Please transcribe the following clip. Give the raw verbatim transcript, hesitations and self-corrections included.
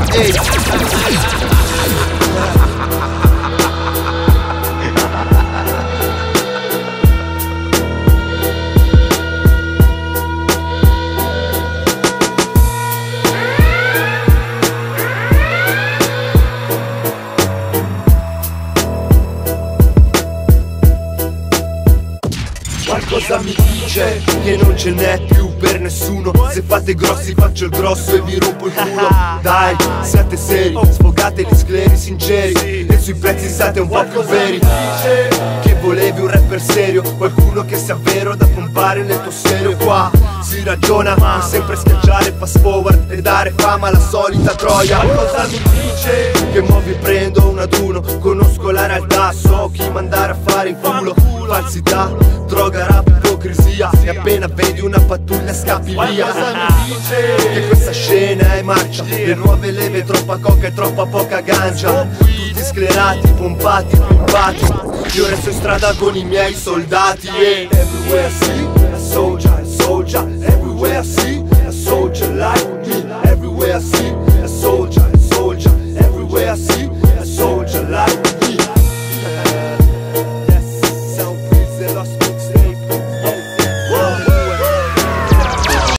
Ehi. Qualcosa mi dice che non ce n'è più per nessuno. Se fate grossi faccio il grosso e vi rompo il culo. Dai, siate seri, sfogate gli scleri sinceri e sui prezzi siate un po' più veri. Che volevi un rapper serio, qualcuno che sia vero da pompare nel tuo serio. Qua si ragiona, ma sempre schiacciare fast forward e dare fama alla solita troia. Qualcosa mi dice che mo vi prendo uno ad uno. Conosco la realtà, so chi mandare a fare in culo. Falsità, droga, rap, ipocrisia, e appena vedi una pattuglia scappi via. Qualcosa mi dice che questa scena è marcia, le nuove leve, troppa coca e troppa poca gancia. Tutti sclerati, pompati, pompati. Io resto in strada con i miei soldati. E everywhere I see a soldier, a soldier, everywhere I see